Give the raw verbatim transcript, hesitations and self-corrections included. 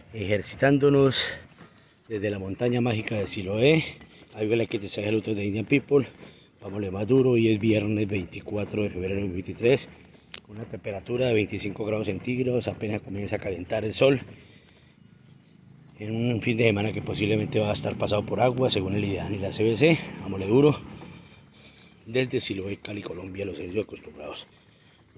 ejercitándonos desde la montaña mágica de Siloé. Ahí ve que te el otro de Indian People. Vámonos más duro. Hoy es viernes veinticuatro de febrero de dos mil veintitrés. Una temperatura de veinticinco grados centígrados. Apenas comienza a calentar el sol. En un fin de semana que posiblemente va a estar pasado por agua, según el IDEAN y la C B C. Vámonos duro. Desde Siloé, Cali, Colombia, los servicios acostumbrados.